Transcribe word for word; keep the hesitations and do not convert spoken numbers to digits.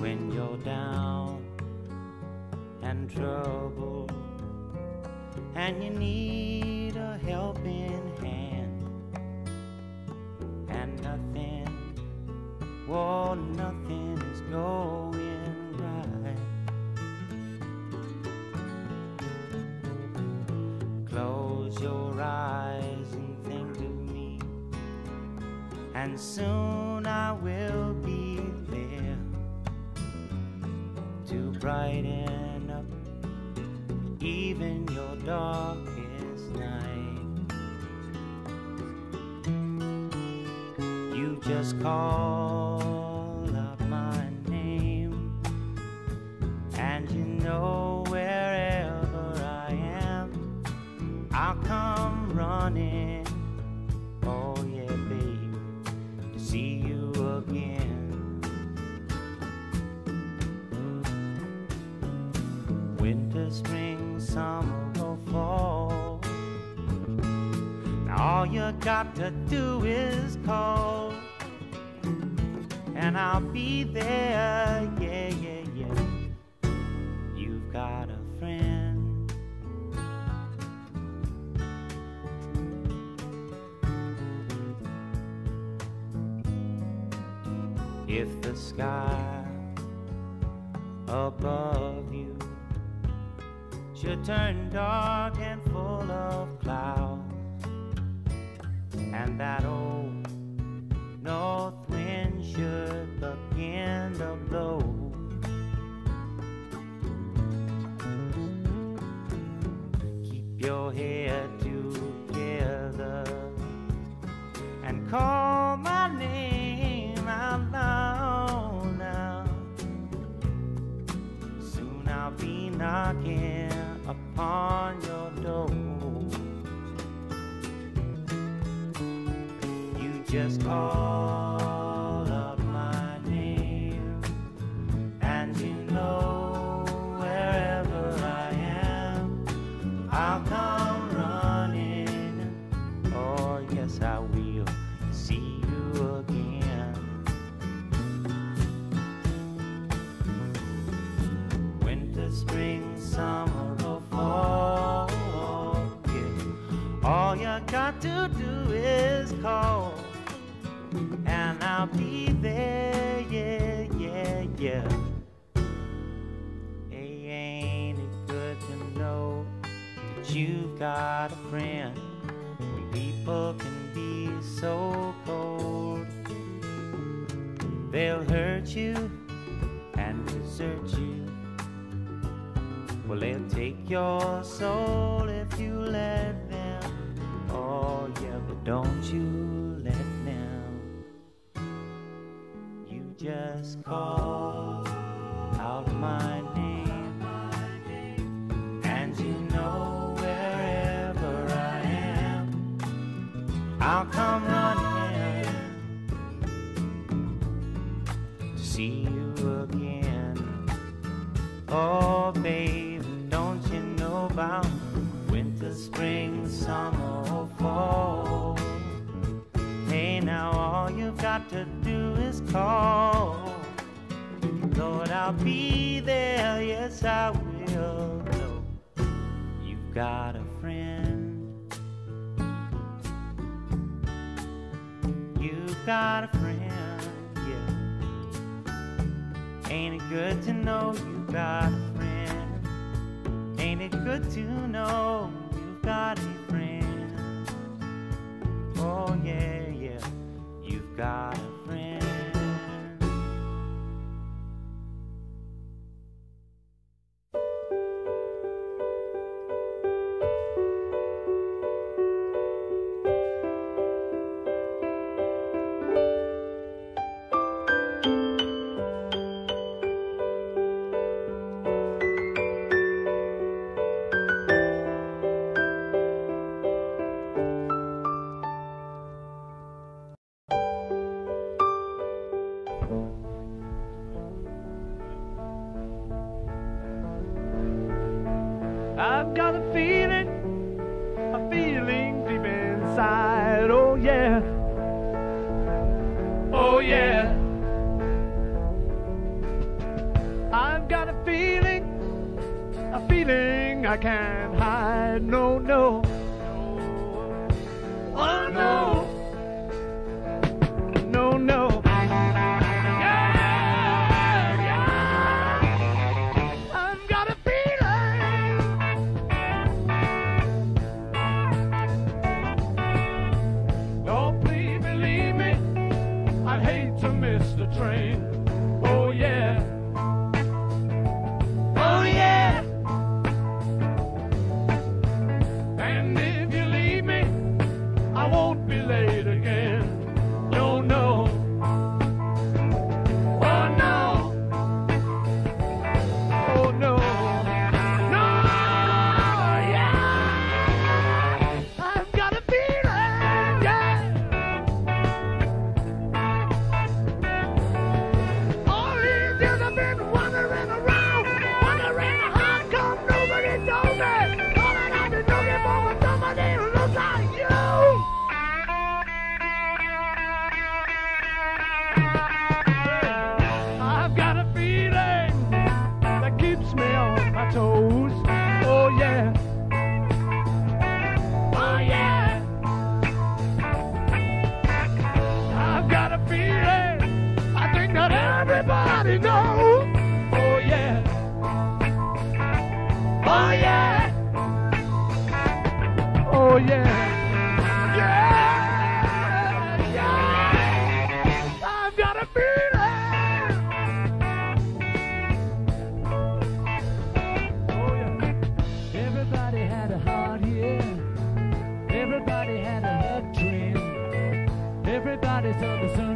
when you're down and troubled and you need a helping hand, and nothing, whoa, nothing is going right. Close your eyes and think of me, and soon I will be there to brighten up even your darkest night. You just call out my name, and you know wherever I am, I'll come running. Oh yeah, babe, to see you again. Winter, spring, summer or fall, now all you got to do is call, and I'll be there, yeah, yeah, yeah. You've got a friend. If the sky above you should turn dark and full of clouds, and that old north wind should begin to blow, keep your head together and call my name out loud now. Soon I'll be knocking upon your door. You just call up my name, and you know wherever I am, I'll come running. Oh yes, I will see you again. Winter, spring, summer or fall, yeah. All you got to do is call, and I'll be there, yeah, yeah, yeah. Hey, ain't it good to know that you've got a friend? When people can be so cold, they'll hurt you and desert you. Well, they'll take your soul if you let them. Oh yeah, but don't you let them. You just call out my name, and you know wherever I am, I'll come running to see you again. Oh babe, don't you know about winter, spring, summer or fall? Hey, now all you've got to do is call. Lord, I'll be there, yes I will. No, you've got a friend. You've got a friend, yeah. Ain't it good to know you've got a friend? Ain't it good to know you've got a friend? Oh yeah, yeah, you've got a friend. feeling I can't hide. No, no. Oh, no. No, no. Yeah, yeah. I've got a feeling. Oh, please believe me, I'd hate to miss the train. Oh, yeah. Oh, yeah. And if you leave me, I won't be late again. No, no. Oh, no. Oh, no. No, yeah. I've got a feeling, yeah. All these years I've been wandering around, wondering how come nobody told me. All that I've been looking for was somebody who looks like you. I've got a feeling that keeps me on my toes. Oh, yeah. Oh, yeah. I've got a feeling I think that everybody knows. Oh, yeah. Oh, yeah. Oh, yeah. Yeah. Yeah. I've got a feeling. Oh, yeah. Everybody had a heart here. Everybody had a head dream. Everybody saw the sun